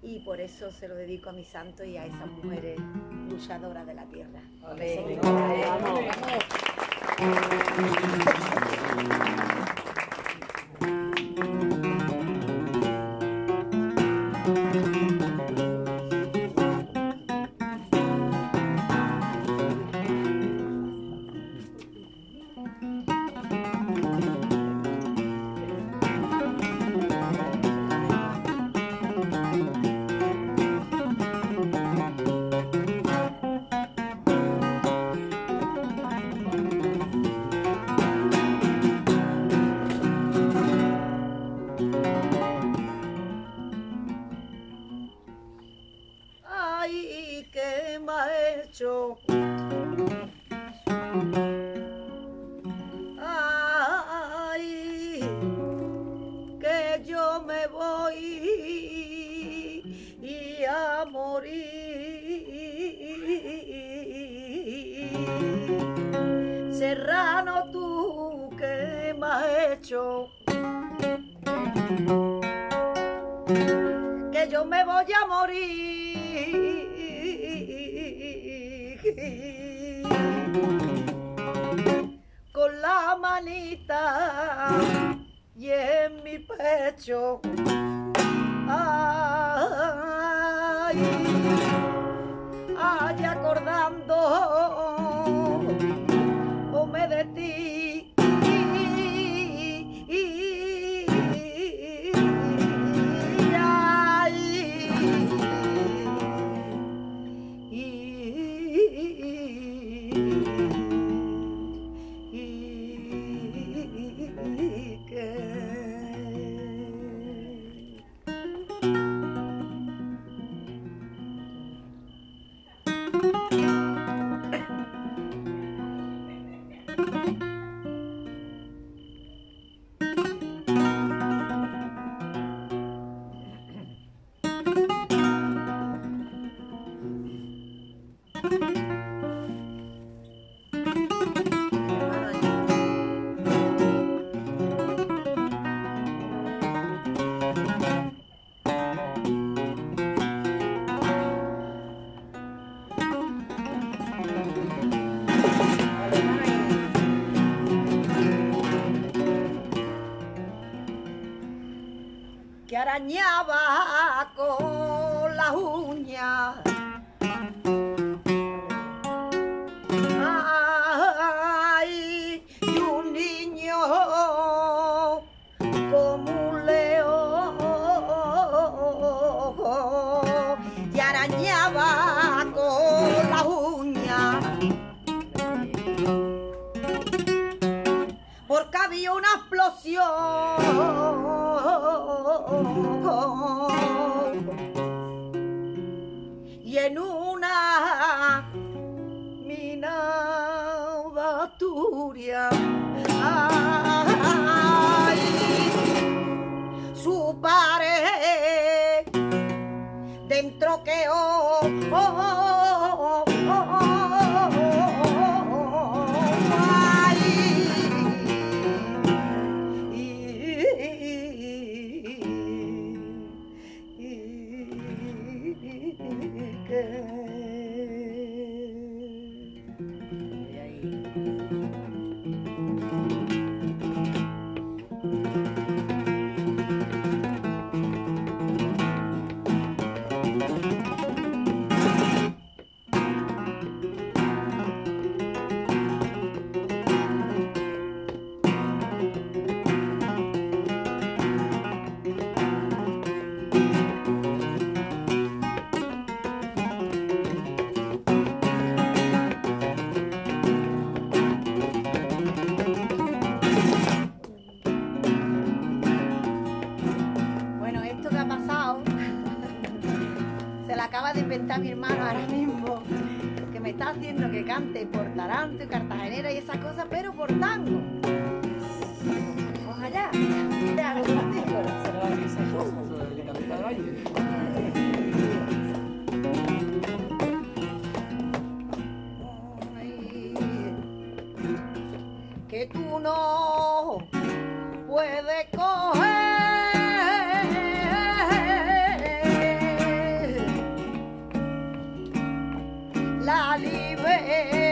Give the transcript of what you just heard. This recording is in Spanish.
y por eso se lo dedico a mi santo y a esas mujeres luchadoras de la tierra. Ay, qué me ha hecho. Ay, que yo me voy y a morir. Serrano, tú que me has hecho. Que yo me voy a morir. Con la manita y en mi pecho, ay, ay, acordando me de ti. Que arañaba con las uñas. Ay, y un niño como un león y arañaba con las uñas porque había una explosión y en una mina de Asturias, ay, su pared dentro quedó, acaba de inventar mi hermano ahora mismo, que me está haciendo que cante por taranto y cartagenera y esas cosas, pero por tango. Vamos allá. Ya, lo contigo. Que tú no puedes coger libertad.